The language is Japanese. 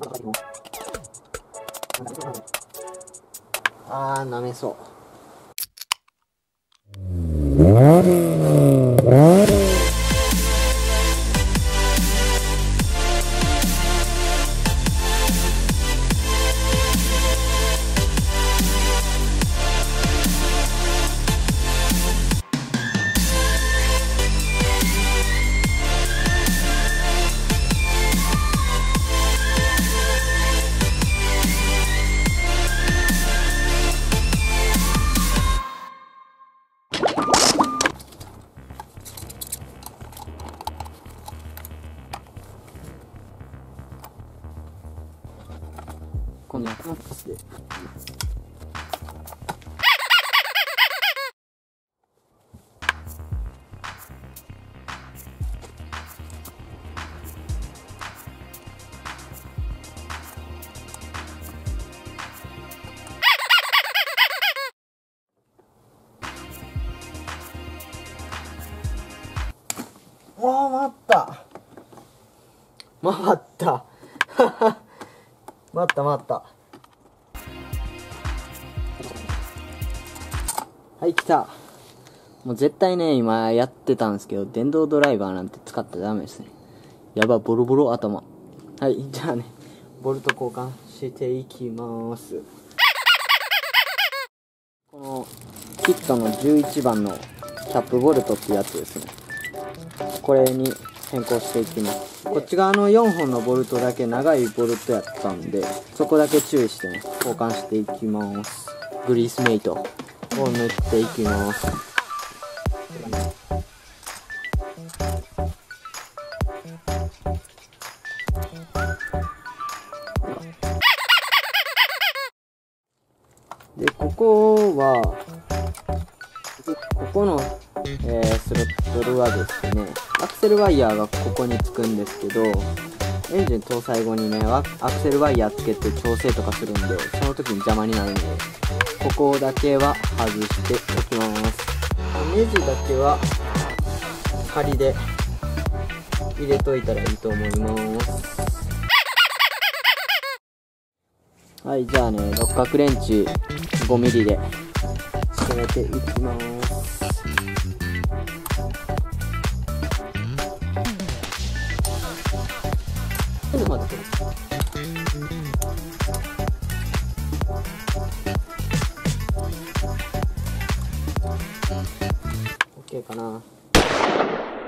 あー、舐めそう。こんな感じで。わあ、回った。回った。回った。はい、来た。もう絶対ね、今やってたんですけど、電動ドライバーなんて使ったらダメですね。やば、ボロボロ頭。はい、じゃあね、ボルト交換していきます。このキットの11番のキャップボルトってやつですね。これに変更していきます。こっち側の4本のボルトだけ長いボルトやったんで、そこだけ注意してね、交換していきます。グリースメイトを塗っていきます。で、ここの、スロットルはですね、アクセルワイヤーがここにつくんですけど、エンジン搭載後にね、アクセルワイヤーつけて調整とかするんで、その時に邪魔になるんで、ここだけは外しておきます。ネジだけは仮で入れといたらいいと思います。はい、じゃあね、六角レンチ 5mm で締めていきます。ちょっと待って。OK かな。